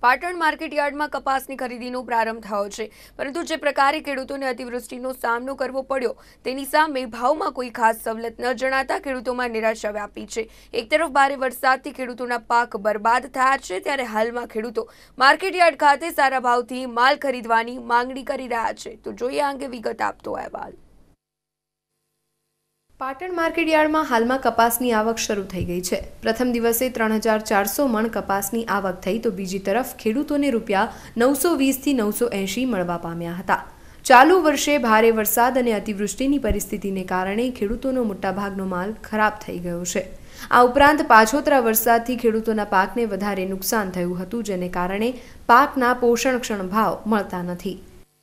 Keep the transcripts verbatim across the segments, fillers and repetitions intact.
પાટણ માર્કેટયાર્ડમાં કપાસની ખરીદીનો પ્રારંભ થયો છે, પરંતુ જે પ્રકારે ખેડૂતોને અતિવૃષ્ટિનો સામનો કરવો પડ્યો તેની સામે ભાવમાં કોઈ ખાસ સવલત ન જણાતા ખેડૂતોમાં નિરાશા વ્યાપી છે। એક તરફ ભારે વરસાદથી ખેડૂતોના પાક બરબાદ થયા છે, ત્યારે હાલમાં ખેડૂતો માર્કેટયાર્ડ ખાતે સારા ભાવથી માલ ખરીદવાની માંગણી કરી રહ્યા છે। તો જોઈએ આ અંગે વિગત આપતો અહેવાલ। પાટણ માર્કેટયાર્ડમાં હાલમાં કપાસની આવક શરૂ થઈ ગઈ છે। પ્રથમ દિવસે ત્રણ હજાર ચારસો મણ કપાસની આવક થઈ, તો બીજી તરફ ખેડૂતોને રૂપિયા નવસો વીસથી નવસો એંશી મળવા પામ્યા હતા। ચાલુ વર્ષે ભારે વરસાદ અને અતિવૃષ્ટિની પરિસ્થિતિને કારણે ખેડૂતોનો મોટાભાગનો માલ ખરાબ થઈ ગયો છે। આ ઉપરાંત પાછોતરા વરસાદથી ખેડૂતોના પાકને વધારે નુકસાન થયું હતું, જેને કારણે પાકના પોષણક્ષમ ભાવ મળતા નથી।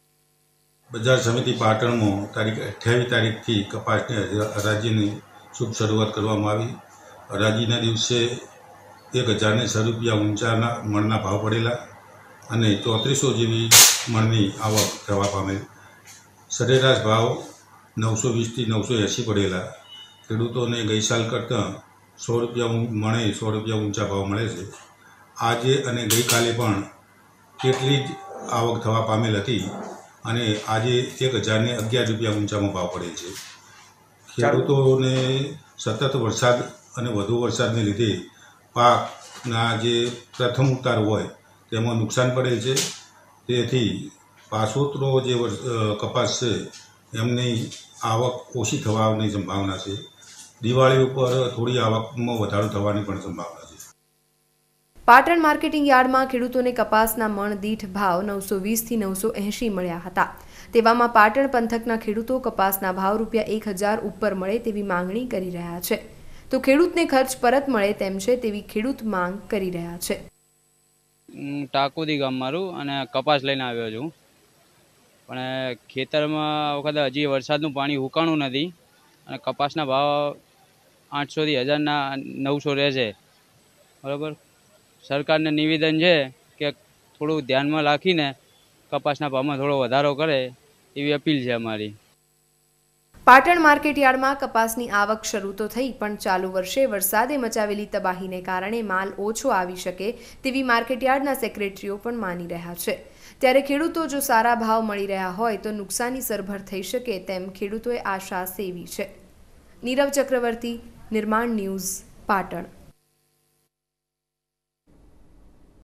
બજાર સમિતિ પાટણમાં તારીખ અઠ્યાવીસ તારીખથી કપાસની હરાજીની શુભ શરૂઆત કરવામાં આવી। હરાજીના દિવસે એક હજારને છ રૂપિયા ઊંચાના મણના ભાવ પડેલા અને ચોત્રીસો જેવી મણની આવક થવા પામેલ। સરેરાશ ભાવ નવસો વીસથી નવસો એંસી પડેલા। ખેડૂતોને ગઈ સાલ કરતાં સો રૂપિયા મણે સો રૂપિયા ઊંચા ભાવ મળે છે। આજે અને ગઈકાલે પણ કેટલી જ આવક થવા પામેલ હતી અને આજે એક હજારને અગિયાર રૂપિયા ઊંચામાં ભાવ પડે છે। ખેડૂતોને સતત વરસાદ અને વધુ વરસાદને લીધે પાકના જે પ્રથમ ઉતાર હોય તેમાં નુકસાન પડે છે। તેથી પાછોતરો જે કપાસ છે એમની આવક ઓછી થવાની સંભાવના છે। દિવાળી ઉપર થોડી આવકમાં વધારો થવાની પણ સંભાવના છે। પાટણ માર્કેટિંગ યાર્ડમાં ખેડૂતોને કપાસના મણ દીઠ ભાવ નવસો વીસથી નવસો એંશી મળ્યા હતા। તેવામાં પાટણ પંથકના ખેડૂતો કપાસના ભાવ રૂપિયા એક હજાર ઉપર મળે તેવી માંગણી કરી રહ્યા છે, તો ખેડૂતને ખર્ચ પરત મળે તેમ છે તેવી ખેડૂત માંગ કરી રહ્યા છે। ટાકોદી ગામ મારું અને કપાસ લઈને આવ્યો છું, પણ ખેતરમાં વખતે હજી વરસાદનું પાણી હુકાણું નથી અને કપાસના ભાવ આઠસોથી હજારના નવસો રહેશે। બરાબર, સરકારને નિવેદન છે કે થોડું ધ્યાનમાં રાખીને કપાસના ભાવમાં થોડો વધારો કરે એવી અપીલ છે અમારી। પાટણ માર્કેટયાર્ડમાં કપાસની આવક શરૂ તો થઈ, પણ ચાલુ વર્ષે વરસાદે મચાવેલી તબાહીને કારણે માલ ઓછો આવી શકે તેવી માર્કેટયાર્ડના સેક્રેટરીઓ પણ માની રહ્યા છે। ત્યારે ખેડૂતો જો સારા ભાવ મળી રહ્યા હોય તો નુકસાની સરભર થઈ શકે તેમ ખેડૂતોએ આશા સેવી છે। નીરવ ચક્રવર્તી, નિર્માણ ન્યૂઝ, પાટણ।